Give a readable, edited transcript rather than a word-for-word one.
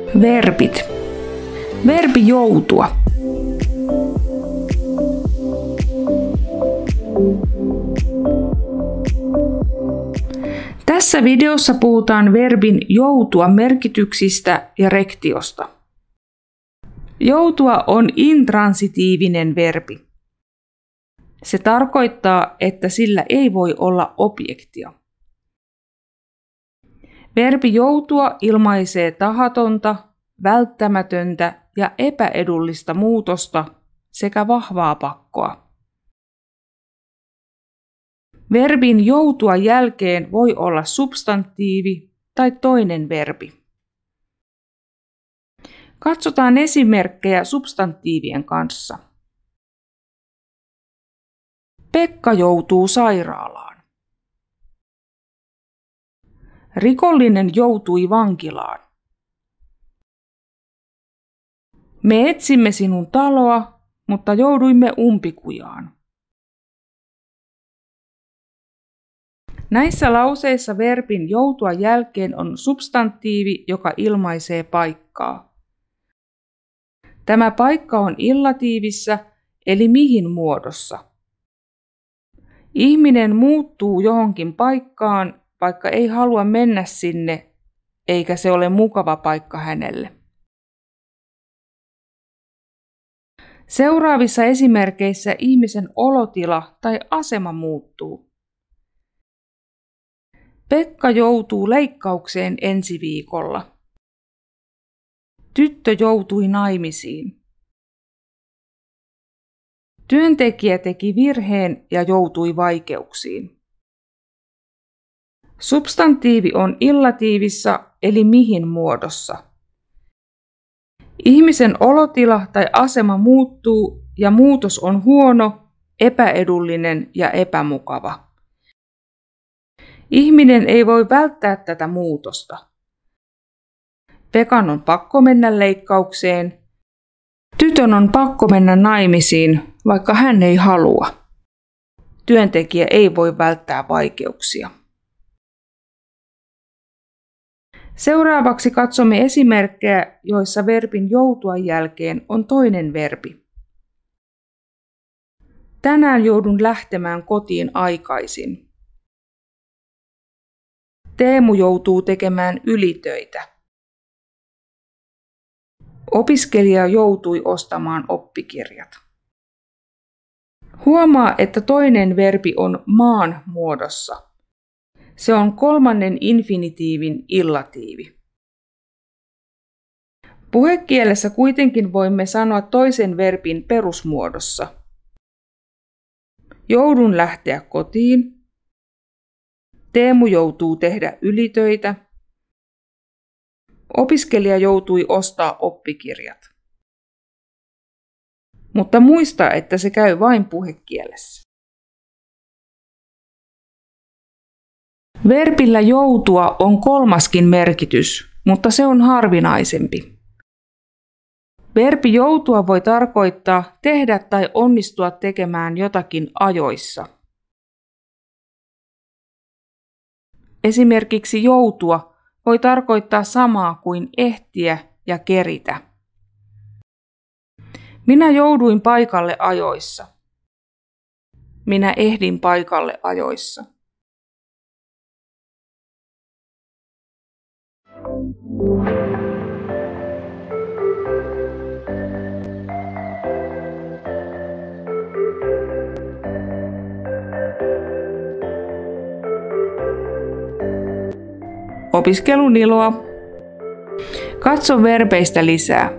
Verbit. Verbi joutua. Tässä videossa puhutaan verbin joutua merkityksistä ja rektiosta. Joutua on intransitiivinen verbi. Se tarkoittaa, että sillä ei voi olla objektia. Verbi joutua ilmaisee tahatonta, välttämätöntä ja epäedullista muutosta sekä vahvaa pakkoa. Verbin joutua jälkeen voi olla substantiivi tai toinen verbi. Katsotaan esimerkkejä substantiivien kanssa. Pekka joutuu sairaalaan. Rikollinen joutui vankilaan. Me etsimme sinun taloa, mutta jouduimme umpikujaan. Näissä lauseissa verbin joutua jälkeen on substantiivi, joka ilmaisee paikkaa. Tämä paikka on illatiivissa, eli mihin muodossa. Ihminen muuttuu johonkin paikkaan, vaikka ei halua mennä sinne, eikä se ole mukava paikka hänelle. Seuraavissa esimerkkeissä ihmisen olotila tai asema muuttuu. Pekka joutuu leikkaukseen ensi viikolla. Tyttö joutui naimisiin. Työntekijä teki virheen ja joutui vaikeuksiin. Substantiivi on illatiivissa eli mihin muodossa. Ihmisen olotila tai asema muuttuu ja muutos on huono, epäedullinen ja epämukava. Ihminen ei voi välttää tätä muutosta. Pekan on pakko mennä leikkaukseen. Tytön on pakko mennä naimisiin, vaikka hän ei halua. Työntekijä ei voi välttää vaikeuksia. Seuraavaksi katsomme esimerkkejä, joissa verbin joutua jälkeen on toinen verbi. Tänään joudun lähtemään kotiin aikaisin. Teemu joutuu tekemään ylitöitä. Opiskelija joutui ostamaan oppikirjat. Huomaa, että toinen verbi on maan muodossa. Se on kolmannen infinitiivin illatiivi. Puhekielessä kuitenkin voimme sanoa toisen verbin perusmuodossa. Joudun lähteä kotiin. Teemu joutuu tehdä ylitöitä. Opiskelija joutui ostaa oppikirjat. Mutta muista, että se käy vain puhekielessä. Verbillä joutua on kolmaskin merkitys, mutta se on harvinaisempi. Verbi joutua voi tarkoittaa tehdä tai onnistua tekemään jotakin ajoissa. Esimerkiksi joutua voi tarkoittaa samaa kuin ehtiä ja keritä. Minä jouduin paikalle ajoissa. Minä ehdin paikalle ajoissa. Opiskelun iloa. Katso verbeistä lisää.